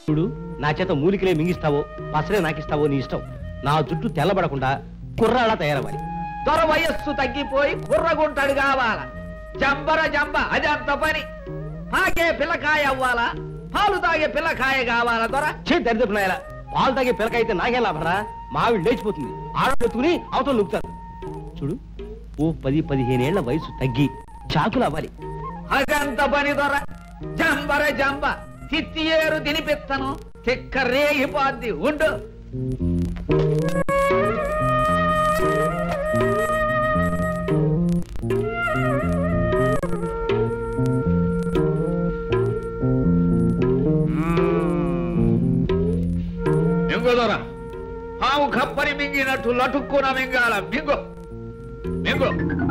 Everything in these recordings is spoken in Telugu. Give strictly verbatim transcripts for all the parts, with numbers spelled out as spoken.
చూడు, నా చేత మూలికలే మింగిస్తావో పసలే నాకిస్తావో నీ ఇష్టం. నా జుట్టు తెల్లబడకుండా కుర్రాలా తయారవ్వాలి. దొర వయస్సు తగ్గిపోయి కుర్రగుంటాడు కావాలా. జంబర జంబ అది అంత పని. తాగే పిల్లకాయ అవ్వాలా, పాలు తాగే పిల్లకాయ కావాలా దొర? చే దరిద్రపునాయలా, పాలు తాగే పిల్లకాయ అయితే నాకేం లాభరా? మావిడి లేచిపోతుంది, ఆడెత్తుకుని అవతల నొక్కుతారు. చూడు, ఓ పది పదిహేనేళ్ల వయసు తగ్గి చాకులు అవ్వాలి. అదంత పని దొర. జంబర జంబ తిత్తి ఏరు తినిపిత్తను, తిక్క రేగిపోద్ది ఉండు. మింగు దొర, పాము కప్పని మింగినట్టు లటుక్కున మింగాల. మింగు మింగు.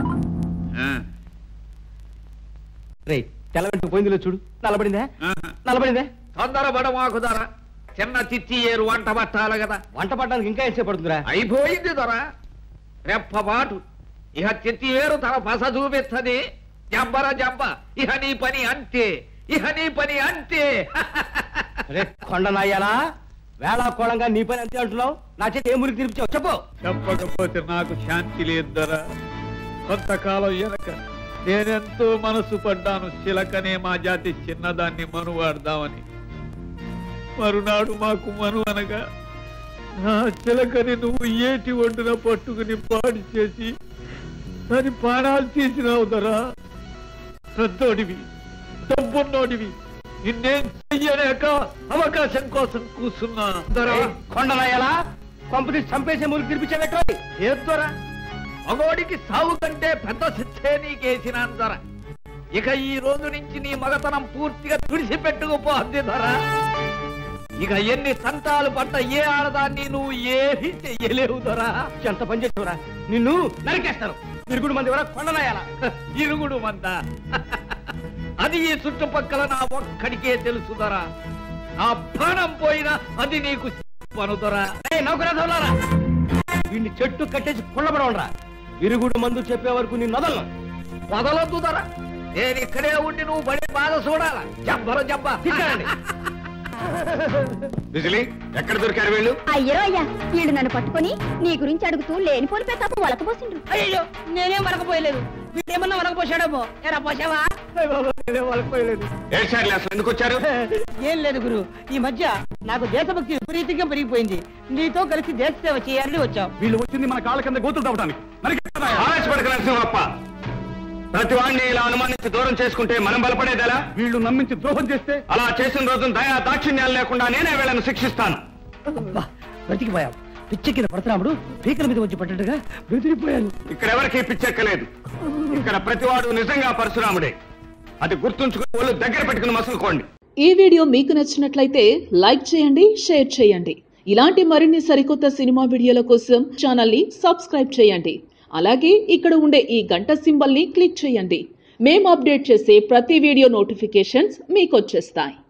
రే, తెల్ల వెంట పోయిందిలో చూడు, నల్లబడిందే నల్లబడిందే. తొందరపడ మాకు దొర. చిన్న తిత్తి ఏరు వంట పట్టాలి కదా. వంట పట్టడానికి ఇంకా ఎంతసేపు పడుతుందిరా? అయిపోయింది దొర, రెప్పపాటు. ఇహ తిత్తి ఏరు తన పస చూపిస్తుంది. జంబర జంబ ఇహ నీ పని అంతే, ఇహ నీ పని అంతే. రే కొండ నాయాలా, వేళా కోళంగా నీ పని అంతే అంటున్నావు. నా చేతి ఏ మురికి తినిపించావు చెప్పు. చెప్పకపోతే నాకు శాంతి లేదు దొర. కొంతకాలం వెనక నేనెంతో మనసు పడ్డాను, చిలకనే మా జాతి చిన్నదాన్ని మనువాడదామని. మరునాడు మాకు మను అనగా నా చిలకని నువ్వు ఏటి ఒడ్డున పట్టుకుని పాడి చేసి దాని ప్రాణాలు తీసినావు దొరా. పెద్దోడివి, డబ్బున్నోడివి, నిన్నేం చెయ్యలేక అవకాశం కోసం కూర్చున్నా దొరా. కొండ నాయాలా, కొంపతి చంపేసే మురికి తినిపించావు. ఏ దొర, మగోడికి సాగు కంటే పెద్ద శిక్షే నీకేసినాను దొర. ఇక ఈ రోజు నుంచి నీ మగతనం పూర్తిగా తుడిసిపెట్టుకుపోద్ది దొర. ఇక ఎన్ని సంతాలు పడ్డ ఏ ఆడదాన్ని నువ్వు ఏమీ చెయ్యలేవు దొరా. ఎంత పని చేసావురా, నిన్ను నరికేస్తాను. ఇరుగుడు మంది వరకు కొండ నాయాలా. ఇరుగుడు మంద అది ఈ చుట్టుపక్కల నా ఒక్కడికే తెలుసు దొరా. నా ప్రాణం పోయినా అది నీకు పను దొరా. నౌకరాధవులారా, వీడిని చెట్టు కట్టేసి కుళ్ళబడవరా. విరుగుడు మందు చెప్పే వరకు నీ నొదలను వదలొద్దు దొర. నేను ఇక్కడే ఉండి నువ్వు పడే బాధ చూడాల. జబ్బర జబ్బ తీసుకురండి. ఎక్కడ దొరికారు వీళ్ళు? అయ్యో అయ్యా, వీళ్ళు నన్ను పట్టుకొని నీ గురించి అడుగుతూ లేనిపోని పెద్ద వలకపోసిండ్రు. అయ్యో, నేనేం వలకపోయలేదు, వీడేమన్నా వలకపోసాడేమో. ఎరా పోసావా? ఎందుకు వచ్చారు? ఏం లేదు గురు, ఈ మధ్య నాకు దేశభక్తి విపరీతంగా పెరిగిపోయింది. నీతో కలిసి దేశ సేవ చేయాలని వచ్చాం. వీళ్ళు వచ్చింది మన కాళ్ళ కింద గోతులు తవ్వడానికి. ప్రతి వాడిని ఇలా అనుమానించి దూరం చేసుకుంటే మనం బలపడేదలా? వీళ్ళు నమ్మించి ద్రోహం చేస్తే అలా చేసిన రోజున దయా దాక్షిణ్యాలు లేకుండా నేనే వీళ్ళని శిక్షిస్తాను. బ్రతికిపోయాం. పిచ్చెక్కిన పరశురాముడు పీకల మీద వచ్చి పడ్డట్టుగా బెదిరిపోయాను. ఇక్కడ ఎవరికి పిచ్చెక్కలేదు. ఇక్కడ ప్రతివాడు నిజంగా పరశురాముడే. అది గుర్తుంచుకుని వాళ్ళు దగ్గర పెట్టుకుని మసులుకోండి. ఈ వీడియో మీకు నచ్చినట్లయితే లైక్ చేయండి, షేర్ చేయండి. ఇలాంటి మరిన్ని సరికొత్త సినిమా వీడియోల కోసం ఛానల్ ని సబ్స్క్రైబ్ చేయండి. అలాగే ఇక్కడ ఉండే ఈ గంట సింబల్ ని క్లిక్ చేయండి. మేము అప్డేట్ చేసే ప్రతి వీడియో నోటిఫికేషన్స్ మీకు వచ్చేస్తాయి.